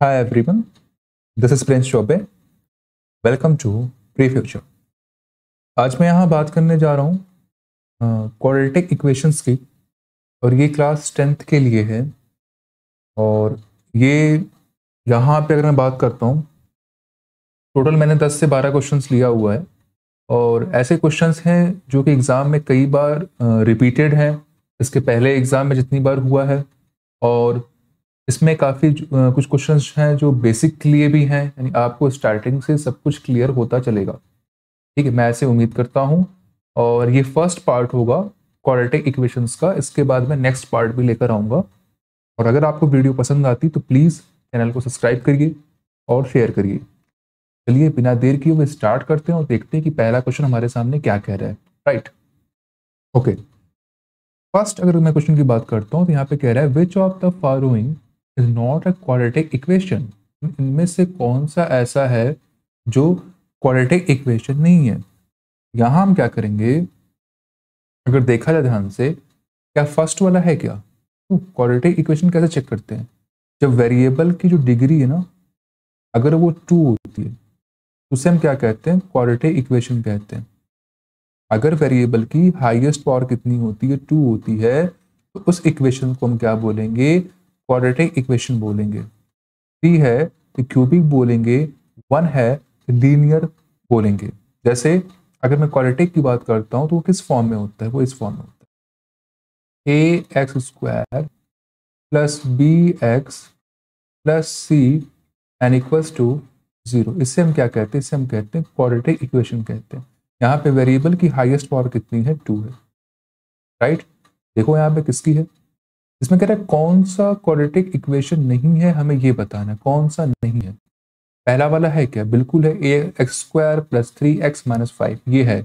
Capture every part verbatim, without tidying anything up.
Hi everyone, this is Prince Chobe. Welcome to Pre-Future. आज मैं यहाँ बात करने जा रहा हूँ क्वाड्रेटिक इक्वेशंस की और ये क्लास टेंथ के लिए है। और ये यहाँ पे अगर मैं बात करता हूँ, टोटल मैंने दस से बारह क्वेश्चंस लिया हुआ है और ऐसे क्वेश्चंस हैं जो कि एग्ज़ाम में कई बार रिपीटेड हैं, इसके पहले एग्ज़ाम में जितनी बार हुआ है। और इसमें काफ़ी कुछ क्वेश्चंस हैं जो बेसिक के लिए भी हैं, यानी आपको स्टार्टिंग से सब कुछ क्लियर होता चलेगा। ठीक है, मैं ऐसे उम्मीद करता हूँ। और ये फर्स्ट पार्ट होगा क्वाड्रेटिक इक्वेशंस का, इसके बाद मैं नेक्स्ट पार्ट भी लेकर आऊँगा। और अगर आपको वीडियो पसंद आती तो प्लीज़ चैनल को सब्सक्राइब करिए और शेयर करिए। चलिए बिना देर किए हुए स्टार्ट करते हैं और देखते हैं कि पहला क्वेश्चन हमारे सामने क्या कह रहा है। Right, okay. फर्स्ट अगर मैं क्वेश्चन की बात करता हूँ तो यहाँ पे कह रहा है which of the following is not a quadratic equation. इनमें से कौन सा ऐसा है जो क्वाड्रेटिक इक्वेशन नहीं है। यहाँ हम क्या करेंगे, अगर देखा जाए ध्यान से, क्या फर्स्ट वाला है क्या? तो क्वाड्रेटिक इक्वेशन कैसे चेक करते हैं? जब वेरिएबल की जो डिग्री है ना, अगर वो टू होती है तो उसे हम क्या कहते हैं? क्वाड्रेटिक इक्वेशन कहते हैं। अगर वेरिएबल की हाईएस्ट पावर कितनी होती है? टू होती है, तो उस इक्वेशन को हम क्या बोलेंगे? क्वाड्रेटिक इक्वेशन बोलेंगे। थ्री है तो क्यूबिक बोलेंगे, वन है तो लीनियर बोलेंगे। जैसे अगर मैं क्वाड्रेटिक की बात करता हूँ तो वो किस फॉर्म में होता है? वो इस फॉर्म में होता है, A X square plus B X plus C and equals to zero. इससे हम क्या कहते हैं? इससे हम कहते हैं क्वाड्रेटिक इक्वेशन कहते हैं। यहाँ पे वेरिएबल की हाईएस्ट पावर कितनी है? टू है। राइट, देखो यहाँ पे किसकी है, इसमें कह रहा है कौन सा क्वाड्रेटिक इक्वेशन नहीं है, हमें ये बताना है कौन सा नहीं है। पहला वाला है क्या? बिल्कुल है, A X square plus three X minus five, ये है।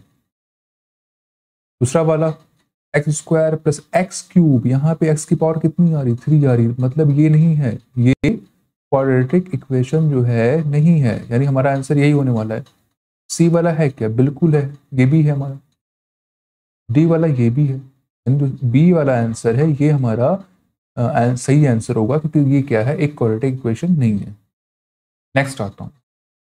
दूसरा वाला X square plus X cube, यहाँ पे एक्स की पावर कितनी आ रही? थ्री आ रही, मतलब ये नहीं है। ये क्वाड्रेटिक इक्वेशन जो है नहीं है, यानी हमारा आंसर यही होने वाला है। सी वाला है क्या? बिल्कुल है, ये भी है हमारा। डी वाला ये भी है, यानी जो बी वाला आंसर है ये हमारा आ, सही आंसर होगा, क्योंकि ये क्या है? एक क्वाड्रेटिक इक्वेशन नहीं है। नेक्स्ट आता हूँ।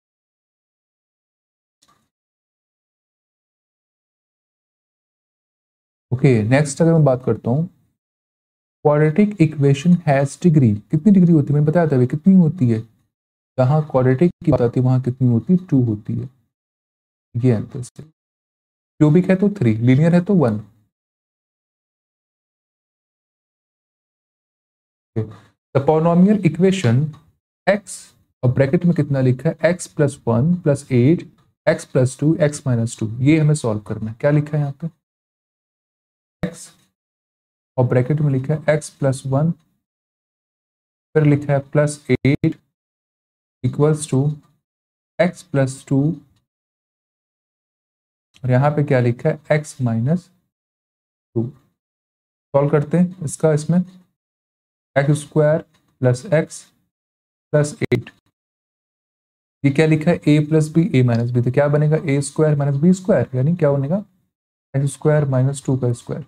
ओके, नेक्स्ट अगर मैं बात करता हूँ, क्वाड्रेटिक इक्वेशन हैज डिग्री। कितनी डिग्री होती है? मैंने बताया था कितनी होती है। जहाँ क्वाड्रेटिक की बात आती है वहां कितनी होती है? टू होती है। ये आंसर है। क्यूबिक है तो थ्री, लीनियर है तो one. The polynomial equation X, और ब्रैकेट में कितना लिखा है? X plus one plus eight X plus two X minus two, ये हमें सॉल्व करना है। क्या लिखा है यहाँ पे? एक्स, और ब्रैकेट में लिखा है एक्स प्लस वन, फिर लिखा है plus eight equals to X plus two, और यहाँ पे क्या लिखा है? X minus to. सॉल्व करते हैं इसका, इसमें X square plus X plus eight, ये क्या लिखा है? A plus B A minus B, तो क्या बनेगा? A square minus B square, यानी क्या बनेगा? एक्स स्क्वायर माइनस टू का स्क्वायर।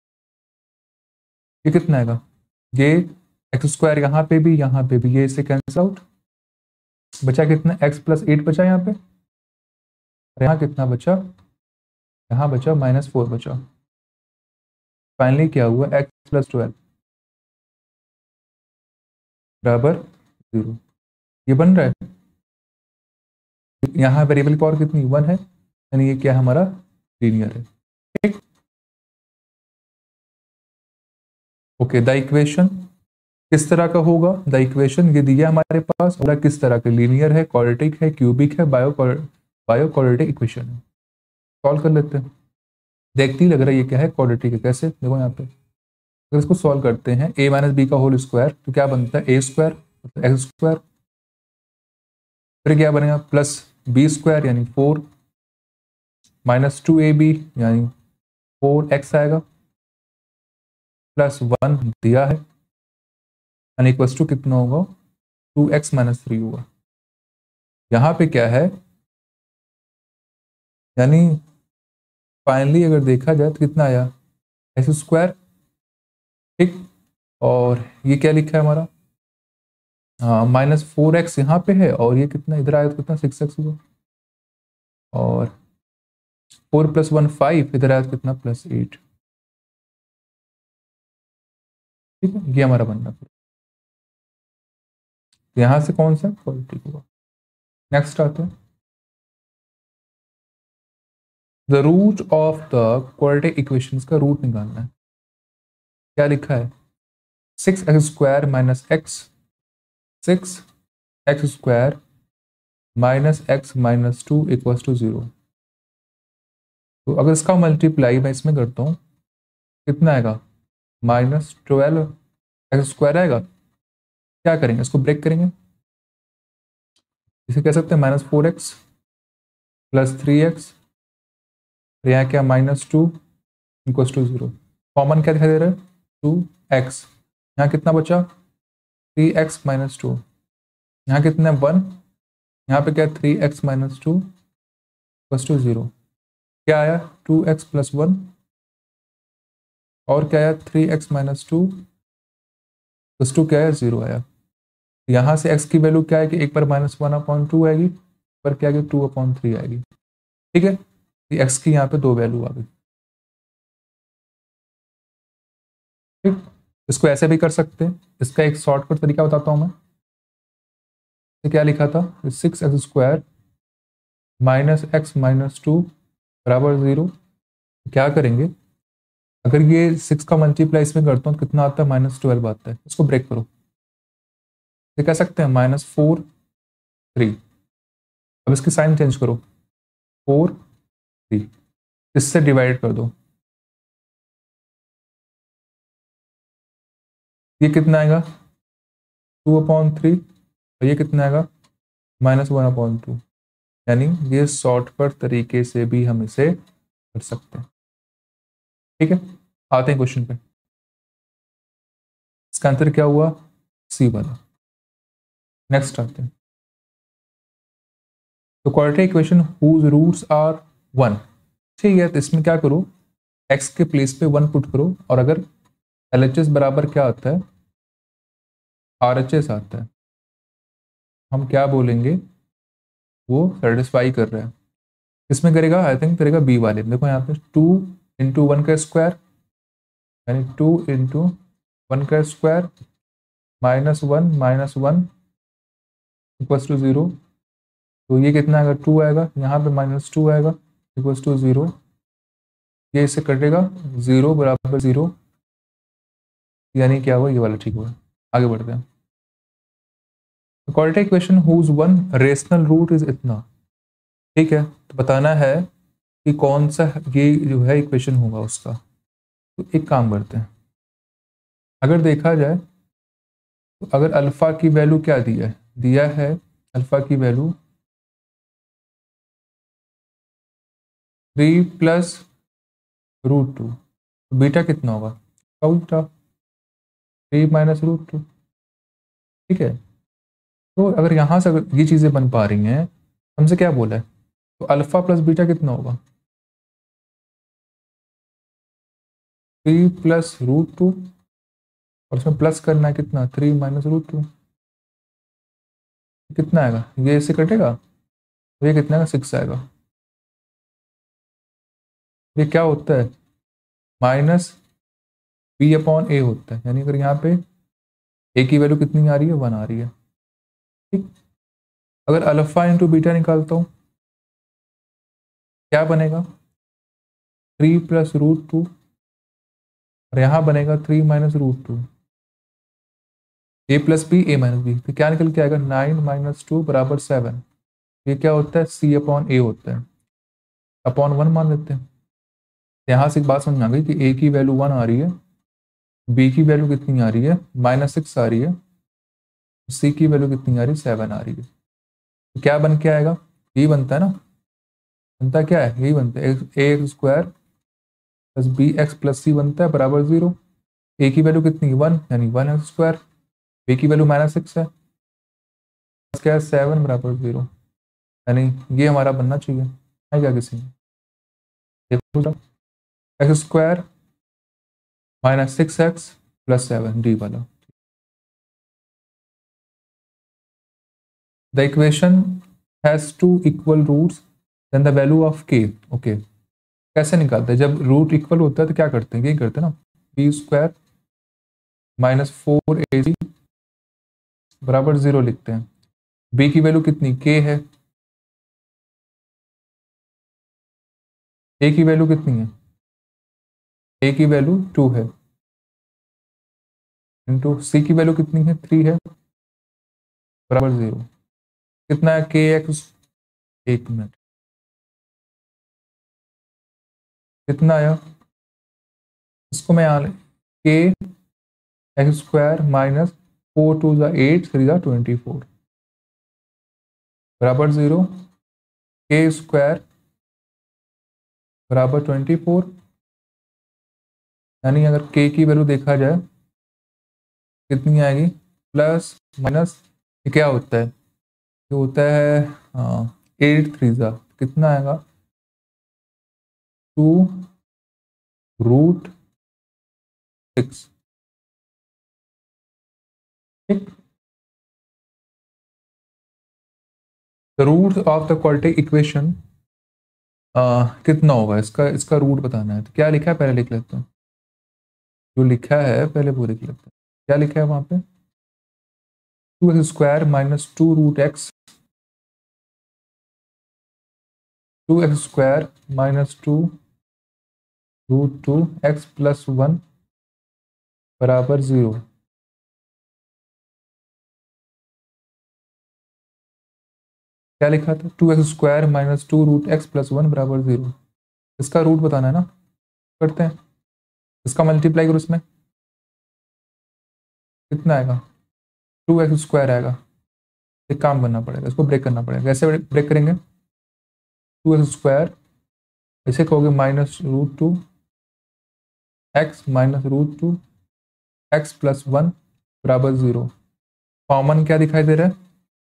ये कितना आएगा? ये एक्स स्क्वायर यहाँ पे भी यहाँ पे भी, ये इससे कैंसिल आउट, बचा कितना? एक्स प्लस एट बचा यहाँ पे, और यहाँ कितना बचा? यहाँ बचा माइनस फोर बचा। फाइनली क्या हुआ? एक्स प्लस ट्वेल्व बराबर जीरो। ये बन रहा है। यहाँ वेरिएबल की पावर कितनी? वन है, यानी ये क्या हमारा? लीनियर है। ठीक, ओके। द इक्वेशन किस तरह का होगा? द इक्वेशन ये दिया हमारे पास, और किस तरह का? लीनियर है, क्वाड्रेटिक है, क्यूबिक है, बायो बायो क्वाड्रेटिक इक्वेशन है। सॉल्व कर लेते हैं, देखते ही लग रहा है ये क्या है? क्वाड्रेटिक है। कैसे? देखो यहाँ पे, अगर इसको सॉल्व करते हैं, ए माइनस बी का होल स्क्वायर, तो क्या बनता है? ए स्क्वायर एक्स स्क्वायर, फिर क्या बनेगा? प्लस बी स्क्वायर यानी four, minus two A B यानी फोर एक्स आएगा, प्लस वन दिया है, यानी इक्वल्स टू कितना होगा? टू एक्स माइनस थ्री होगा। यहाँ पे क्या है, यानी फाइनली अगर देखा जाए तो कितना आया? X square. ठीक, और ये क्या लिखा है हमारा? हाँ माइनस फोर एक्स यहाँ पे है और ये कितना इधर आया तो कितना सिक्स एक्स हुआ, और फोर प्लस वन फाइव, इधर आया तो कितना प्लस एट। ठीक है, ये हमारा बनना फिर यहाँ से कौन सा क्वालिटी होगा। नेक्स्ट आते हैं, the root of the quadratic equations का रूट निकालना है। क्या लिखा है, six X square minus X, six X square minus X minus two equal to zero. तो अगर इसका मल्टीप्लाई मैं इसमें करता हूँ कितना आएगा, माइनस ट्वेल्व एक्स स्क्वायर आएगा। क्या करेंगे, इसको ब्रेक करेंगे, इसे कह सकते हैं minus four X plus three X, यहाँ क्या minus two equal to zero. Common क्या दिखाई दे रहा है, टू एक्स, यहाँ कितना बचा थ्री एक्स माइनस टू, यहाँ कितना है वन, यहाँ पे क्या three X minus two equal to zero. क्या आया टू एक्स प्लस वन, और क्या आया three X minus two plus two, क्या है जीरो आया। यहाँ से x की वैल्यू क्या है कि एक पर माइनस वन अपॉइंट टू आएगी, पर क्या आएगी टू अपॉइंट थ्री आएगी। ठीक है, x की यहाँ पे दो वैल्यू आ गई। ठीक, इसको ऐसे भी कर सकते हैं, इसका एक शॉर्टकट तरीका बताता हूँ मैं। तो क्या लिखा था, six X square minus X minus two बराबर जीरो। क्या करेंगे, अगर ये सिक्स का मल्टीप्लाई इसमें करता हूँ तो कितना आता है, माइनस ट्वेल्व आता है। इसको ब्रेक करो, ये कह सकते हैं माइनस फोर थ्री। अब इसकी साइन चेंज करो, फोर थ्री, इससे डिवाइड कर दो, ये कितना आएगा टू अपॉन थ्री, और ये कितना आएगा माइनस वन अपॉन टू। यानी ये शॉर्टकट तरीके से भी हम इसे कर सकते हैं। ठीक है, आते हैं क्वेश्चन पे। इसका आंसर क्या हुआ, सी वाला। नेक्स्ट आते हैं, तो quadratic equation whose roots are one. ठीक है, तो इसमें क्या करो, एक्स के प्लेस पे वन पुट करो, और अगर एल एच एस बराबर क्या आता है, आर एच एस आता है, हम क्या बोलेंगे, वो सेटिस्फाई कर रहा है। किसमें करेगा, आई थिंक करेगा बी वाले में। देखो यहाँ पे टू इंटू वन का स्क्वायर, यानी टू इंटू वन का square minus one minus one equals to zero. तो ये कितना आएगा, टू आएगा, यहाँ पे माइनस टू आएगा इक्वल्स टू जीरो। ये इससे कटेगा, जीरो बराबर जीरो, यानी क्या हुआ, ये वाला ठीक हुआ। आगे बढ़ते हैं, quadratic equation whose one rational root is इतना। ठीक है, तो बताना है कि कौन सा ये जो है इक्वेशन होगा उसका। तो एक काम करते हैं, अगर देखा जाए तो अगर अल्फा की वैल्यू क्या दिया है, दिया है अल्फा की value three plus root two, तो बीटा कितना होगा, उल्टा थ्री माइनस रूट टू। ठीक है, तो अगर यहाँ से अगर ये चीज़ें बन पा रही हैं, हमसे क्या बोला है, तो अल्फा प्लस बीटा कितना होगा, थ्री प्लस रूट टू, और उसमें प्लस करना है कितना, थ्री माइनस रूट टू। कितना आएगा, ये इससे कटेगा, तो ये कितना आएगा, सिक्स आएगा। ये क्या होता है, माइनस बी अपॉन ए होता है, यानी अगर यहाँ पे ए की वैल्यू कितनी आ रही है, वन आ रही है। ठीक, अगर अल्फा इंटू बीटा निकालता हूँ क्या बनेगा, थ्री प्लस रूट टू, और यहाँ बनेगा three minus root two, A plus B A minus B, तो क्या निकल के आएगा, नाइन माइनस टू बराबर सेवन। ये क्या होता है, सी अपॉन ए होता है, अपॉन वन मान लेते हैं। यहाँ से एक बात समझ आ गई कि ए की वैल्यू वन आ रही है, बी की वैल्यू कितनी आ रही है, माइनस सिक्स आ रही है, सी की वैल्यू कितनी आ रही है, सेवन आ रही है। तो क्या बन के आएगा, यही बनता है ना, बनता क्या है, यही बनता है, A X square plus B X plus C बनता है बराबर जीरो। ए की वैल्यू कितनी, वन, यानी वन एक्स स्क्वायर, बी की वैल्यू माइनस सिक्स है, क्या है सेवन बराबर जीरो, यानी ये हमारा बनना चाहिए। है क्या किसी में, देखो X square minus six X plus seven, D वाला। The equation has two equal roots then the value of K. Okay, कैसे निकालते हैं? जब रूट इक्वल होता है तो क्या करते हैं? यही करते हैं ना, B square minus four A C बराबर जीरो लिखते हैं। बी की वैल्यू कितनी? के है। ए की वैल्यू कितनी है? ए की वैल्यू टू है। इंटू सी की वैल्यू कितनी है? थ्री है बराबर जीरो। कितना है? के एक्स, एक मिनट, कितना आया? इसको मैं यहाँ K X square minus four two ज़ा एट, थ्री ज़ा ट्वेंटी फोर बराबर जीरो। के स्क्वायर बराबर ट्वेंटी फोर, यानी अगर के की वैल्यू देखा जाए कितनी आएगी? प्लस माइनस ये क्या होता है? ये होता है एट थ्री ज़ा, कितना आएगा? Two root six. ठीक, root of the quadratic equation कितना होगा? इसका इसका रूट बताना है। तो क्या लिखा है पहले लिख लेते हैं। जो लिखा है पहले वो लिख लेते हैं। क्या लिखा है वहां पे? Two X square minus two root X, two X square minus two root two X plus one बराबर जीरो। क्या लिखा था? Two X square minus two root X plus one बराबर जीरो। इसका रूट बताना है ना, करते हैं। इसका मल्टीप्लाई करो, उसमें कितना आएगा? टू एक्स स्क्वायर आएगा। एक काम करना पड़ेगा, इसको ब्रेक करना पड़ेगा। कैसे ब्रेक करेंगे? टू एक्स स्क्वायर ऐसे कहोगे minus root two X minus root two X plus one बराबर जीरो। कॉमन क्या दिखाई दे रहा है?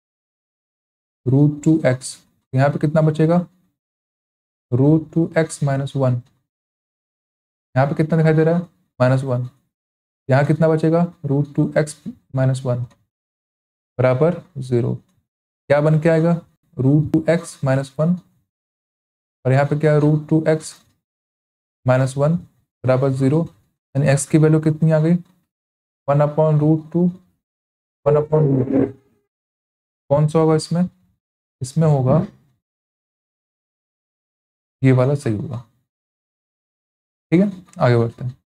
Root two X. यहाँ पे कितना बचेगा? Root two X minus one. यहाँ पे कितना दिखाई दे रहा है? Minus one. यहाँ कितना बचेगा? Root two X minus one बराबर जीरो। क्या बन के आएगा? Root two X minus one, और यहाँ पे क्या है? Root two X minus one बराबर जीरो। यानी एक्स की वैल्यू कितनी आ गई? One upon root two, one upon root two. कौन सा होगा इसमें? इसमें होगा ये वाला, सही होगा। ठीक है, आगे बढ़ते हैं।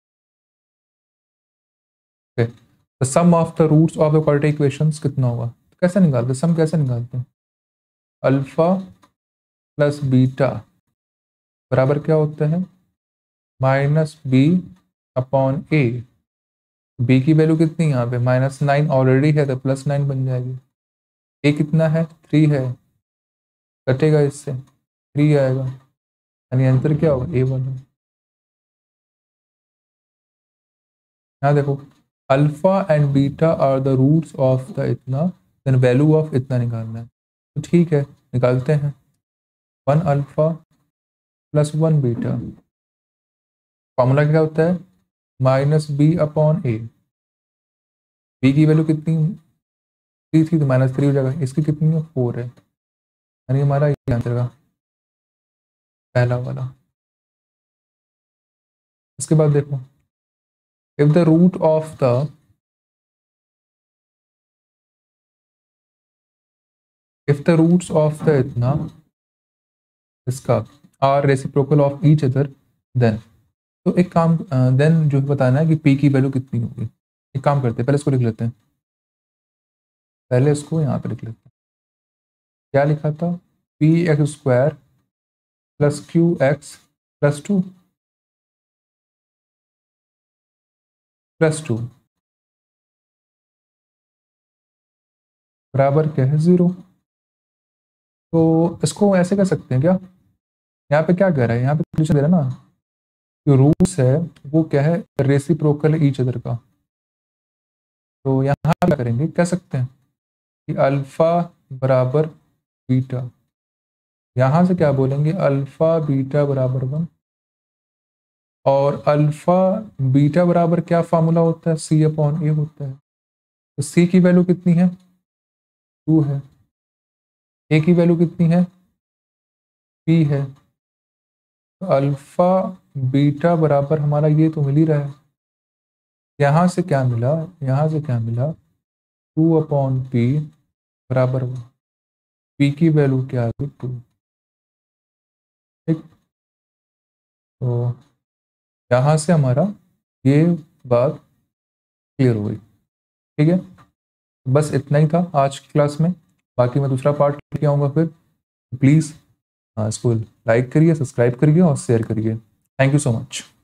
Okay, the sum of the roots of the quadratic equations कितना होगा? तो कैसे निकालते हैं सम? कैसे निकालते हैं? अल्फा प्लस बीटा बराबर क्या होता है? Minus B upon A. B की वैल्यू कितनी? यहाँ पे माइनस नाइन ऑलरेडी है तो प्लस नाइन बन जाएगी। ए कितना है? थ्री है, कटेगा इससे थ्री आएगा, यानी आंसर क्या होगा? ए वन है। यहाँ देखो, alpha and beta are the roots of the इतना, देन वैल्यू ऑफ इतना निकालना है। तो ठीक है, निकालते हैं। One alpha plus one beta, formula क्या होता है? Minus B upon A. B की वैल्यू कितनी? थ्री थी तो माइनस थ्री हो जाएगा। इसकी कितनी है? फोर है, यानी हमारा ये आंसर का पहला वाला। इसके बाद देखो, if the root of the if the roots of the इतना इसका are reciprocal of each other, then, तो एक काम, देन जो बताना है कि पी की वैल्यू कितनी होगी। एक काम करते हैं, पहले इसको लिख लेते हैं। पहले इसको यहाँ पे लिख लेते हैं। क्या लिखा था? P X square plus Q X plus two plus two बराबर क्या है? जीरो। तो इसको ऐसे कर सकते हैं क्या? यहाँ पे क्या कह रहा है? यहाँ पे सोल्यूशन दे रहा है ना, जो रूट्स है वो क्या है? रेसिप्रोकल है ईच अदर का। तो यहाँ क्या करेंगे? कह सकते हैं कि अल्फा बराबर बीटा। यहाँ से क्या बोलेंगे? अल्फा बीटा बराबर वन। और अल्फा बीटा बराबर क्या फार्मूला होता है? सी अपॉन ए होता है। तो सी की वैल्यू कितनी है? टू है। ए की वैल्यू कितनी है, पी है, तो अल्फा बीटा बराबर हमारा ये तो मिल ही रहा है। यहाँ से क्या मिला, यहाँ से क्या मिला, टू अपॉन पी बराबर पी की वैल्यू क्या है, टू। ठीक, तो यहाँ से हमारा ये बात क्लियर हो गई। ठीक है, बस इतना ही था आज की क्लास में। बाकी मैं दूसरा पार्ट लेके आऊँगा फिर। प्लीज़ इसको लाइक करिए, सब्सक्राइब करिए और शेयर करिए। Thank you so much.